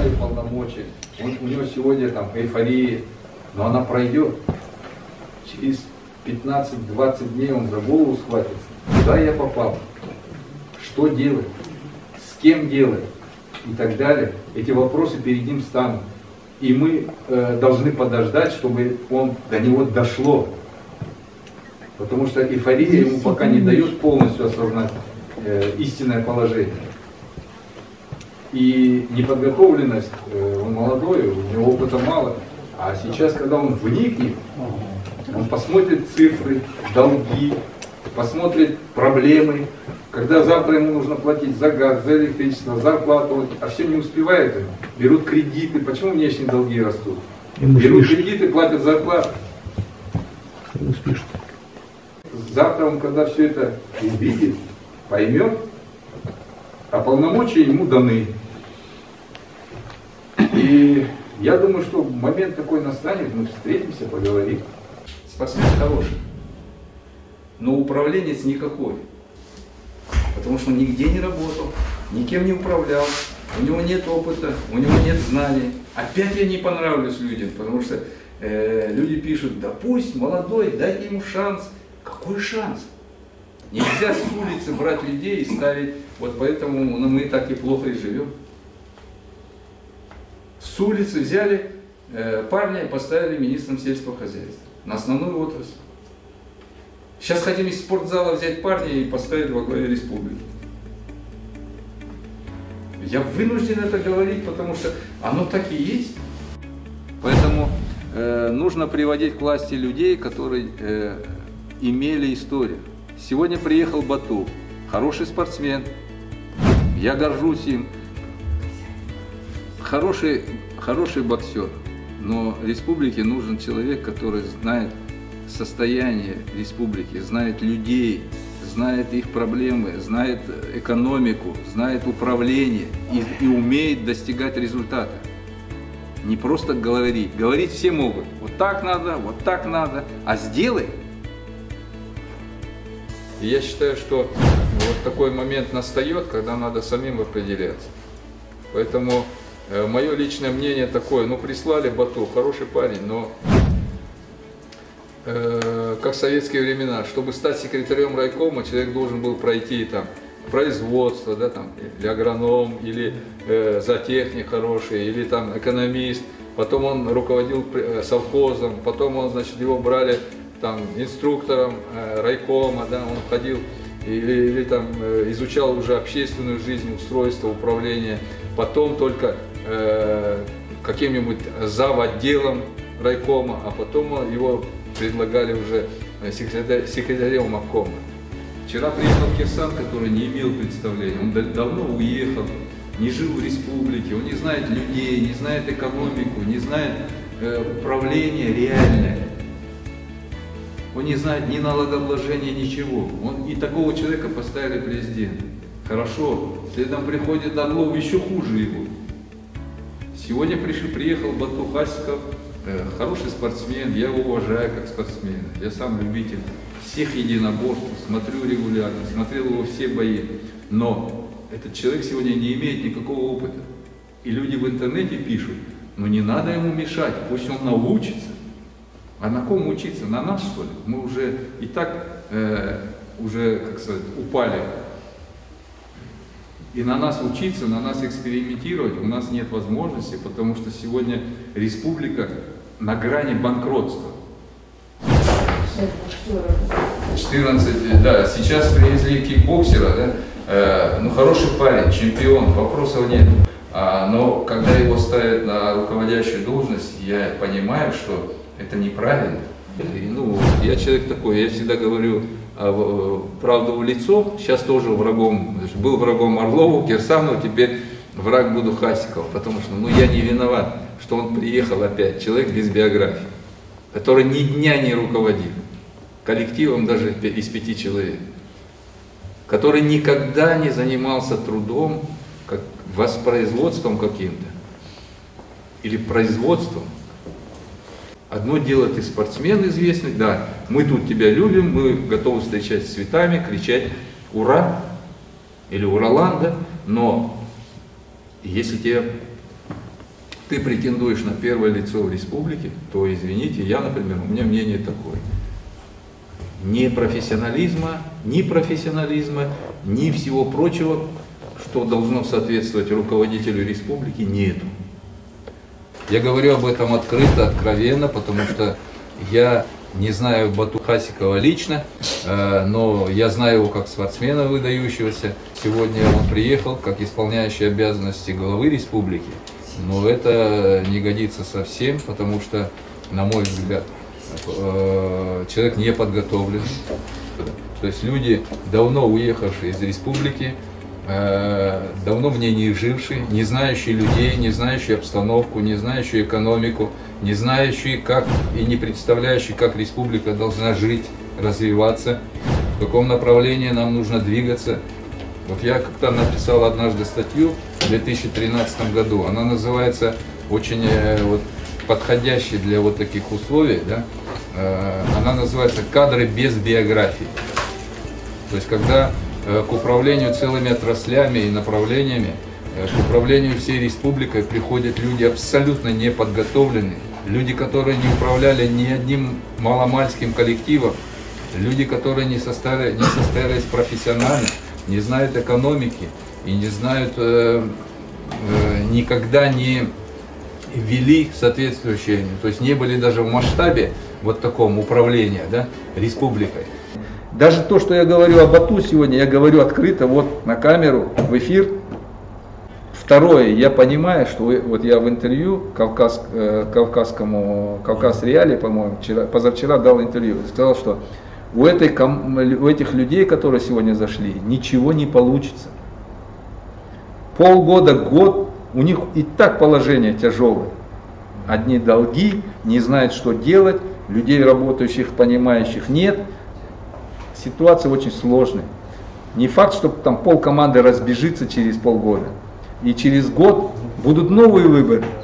дали полномочия, у него сегодня там эйфория, но она пройдет. Через 15-20 дней он за голову схватится. Куда я попал? Что делать? С кем делать? И так далее. Эти вопросы перед ним станут. И мы должны подождать, чтобы до него дошло. Потому что эйфория ему пока не дает полностью осознать истинное положение. И неподготовленность, он молодой, у него опыта мало. А сейчас, когда он вникнет, он посмотрит цифры, долги, посмотрит проблемы. Когда завтра ему нужно платить за газ, за электричество, зарплату, а все не успевает, берут кредиты. Почему внешние долги растут? Берут кредиты, платят зарплату. Завтра он, когда все это увидит, поймет, а полномочия ему даны. И я думаю, что момент такой настанет, мы встретимся, поговорим. Спортсмен хороший, но управленец никакой. Потому что он нигде не работал, никем не управлял, у него нет опыта, у него нет знаний. Опять я не понравлюсь людям, потому что люди пишут, да пусть молодой, дайте ему шанс. Какой шанс? Нельзя с улицы брать людей и ставить, вот поэтому мы так и плохо и живем. С улицы взяли парня и поставили министром сельского хозяйства на основную отрасль. Сейчас хотим из спортзала взять парня и поставить во главе республики. Я вынужден это говорить, потому что оно так и есть. Поэтому нужно приводить к власти людей, которые имели историю. Сегодня приехал Бату, хороший спортсмен, я горжусь им, хороший боксер, но республике нужен человек, который знает состояние республики, знает людей, знает их проблемы, знает экономику, знает управление и умеет достигать результата. Не просто говорить. Говорить все могут. Вот так надо, а сделай. И я считаю, что вот такой момент настает, когда надо самим определяться. Поэтому мое личное мнение такое, прислали Бату, хороший парень, но как в советские времена, чтобы стать секретарем райкома, человек должен был пройти там производство, да, там, или агроном, или зоотехник хороший, или там экономист, потом он руководил совхозом, потом он, значит, его брали там инструктором райкома, да, он ходил или там изучал уже общественную жизнь, устройство, управление, потом только каким-нибудь зав.отделом райкома, а потом его предлагали уже секретарем обкома. Вчера приехал Кирсан, который не имел представления, он давно уехал, не жил в республике, он не знает людей, не знает экономику, не знает управление реальное. Он не знает ни налогообложения, ничего. И такого человека поставили президентом. Хорошо, следом приходит Орлов, еще хуже его. Сегодня приехал Бату Хасиков, хороший спортсмен, я его уважаю как спортсмена. Я сам любитель всех единоборств, смотрю регулярно, смотрел его все бои. Но этот человек сегодня не имеет никакого опыта. И люди в интернете пишут, не надо ему мешать, пусть он научится. А на ком учиться? На нас, что ли? Мы уже и так как сказать, упали. И на нас учиться, на нас экспериментировать у нас нет возможности, потому что сегодня республика на грани банкротства. 14, да, сейчас привезли кикбоксера, да, хороший парень, чемпион, вопросов нет. Но когда его ставят на руководящую должность, я понимаю, что это неправильно. Я человек такой, я всегда говорю правду в лицо, сейчас тоже был врагом Орлову, Кирсану, теперь враг буду Хасиков, потому что я не виноват, что он приехал опять, человек без биографии, который ни дня не руководил коллективом даже из 5 человек, который никогда не занимался трудом, как воспроизводством каким-то или производством. Одно дело, ты спортсмен известный, да, мы тут тебя любим, мы готовы встречать с цветами, кричать «Ура!» или «Уралан!», да? Но если тебе ты претендуешь на первое лицо в республике, то, извините, я, например, у меня мнение такое. Ни профессионализма, ни всего прочего, что должно соответствовать руководителю республики, нету. Я говорю об этом открыто, откровенно, потому что я не знаю Бату Хасикова лично, но я знаю его как спортсмена выдающегося. Сегодня он приехал как исполняющий обязанности главы республики, но это не годится совсем, потому что, на мой взгляд, человек не подготовлен. То есть люди, давно уехавшие из республики, давно в ней не жившие, не знающие людей, не знающие обстановку, не знающие экономику, не знающие как и не представляющие, как республика должна жить, развиваться, в каком направлении нам нужно двигаться. Вот я как-то написал однажды статью в 2013 году, она называется очень вот, подходящей для вот таких условий, да? Она называется «Кадры без биографии». То есть когда к управлению целыми отраслями и направлениями, к управлению всей республикой приходят люди абсолютно неподготовленные, люди, которые не управляли ни одним маломальским коллективом, люди, которые не состоялись профессионально, не знают экономики и не знают, никогда не вели соответствующие, то есть не были даже в масштабе вот таком управления, да, республикой. Даже то, что я говорю об Бату сегодня, я говорю открыто, вот на камеру, в эфир. Второе, я понимаю, что вот я в интервью Кавказ Реалии, по-моему, позавчера дал интервью, сказал, что у этих людей, которые сегодня зашли, ничего не получится. Полгода, год, у них и так положение тяжелое. Одни долги, не знают, что делать, людей работающих, понимающих нет. Ситуация очень сложная. Не факт, что там полкоманды разбежится через полгода. И через год будут новые выборы.